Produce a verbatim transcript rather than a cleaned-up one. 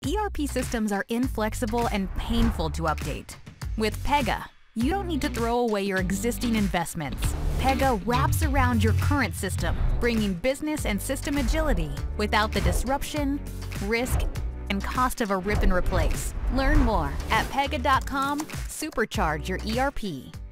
E R P systems are inflexible and painful to update. With Pega, you don't need to throw away your existing investments. Pega wraps around your current system, bringing business and system agility without the disruption, risk, and cost of a rip and replace. Learn more at pega dot com. Supercharge your E R P.